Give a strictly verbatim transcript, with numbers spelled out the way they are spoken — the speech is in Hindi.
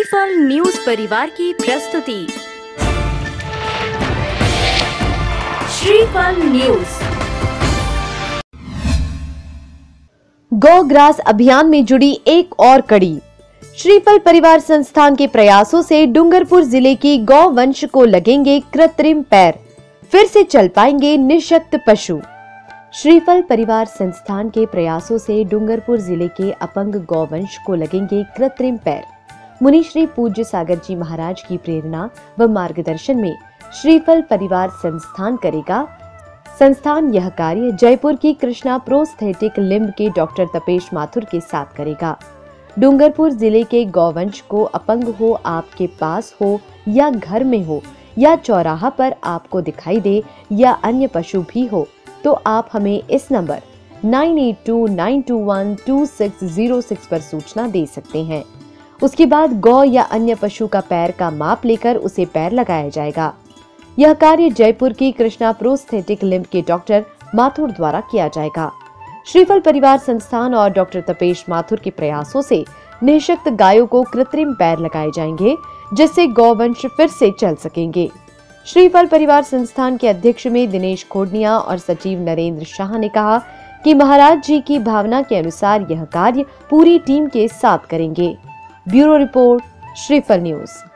श्रीफल न्यूज परिवार की प्रस्तुति। श्रीफल न्यूज। गौ ग्रास अभियान में जुड़ी एक और कड़ी। श्रीफल परिवार संस्थान के प्रयासों से डूंगरपुर जिले की गौ वंश को लगेंगे कृत्रिम पैर, फिर से चल पाएंगे निःशक्त पशु। श्रीफल परिवार संस्थान के प्रयासों से डूंगरपुर जिले के अपंग गौवंश को लगेंगे कृत्रिम पैर। मुनि श्री पूज्य सागर जी महाराज की प्रेरणा व मार्गदर्शन में श्रीफल परिवार संस्थान करेगा। संस्थान यह कार्य जयपुर की कृष्णा प्रोस्थेटिक लिम्ब के डॉक्टर तपेश माथुर के साथ करेगा। डूंगरपुर जिले के गौवंश को अपंग हो, आपके पास हो या घर में हो या चौराहा पर आपको दिखाई दे या अन्य पशु भी हो, तो आप हमें इस number nine eight two nine two one two six zero six पर सूचना दे सकते हैं। उसके बाद गौ या अन्य पशु का पैर का माप लेकर उसे पैर लगाया जाएगा। यह कार्य जयपुर की कृष्णा प्रोस्थेटिक लिम्ब के डॉक्टर माथुर द्वारा किया जाएगा। श्रीफल परिवार संस्थान और डॉक्टर तपेश माथुर के प्रयासों से निःशक्त गायों को कृत्रिम पैर लगाए जाएंगे, जिससे गौवंश फिर से चल सकेंगे। श्रीफल परिवार संस्थान के अध्यक्ष में दिनेश खोडनिया और सचिव नरेंद्र शाह ने कहा कि महाराज जी की भावना के अनुसार यह कार्य पूरी टीम के साथ करेंगे। Bureau report, Shriphal news.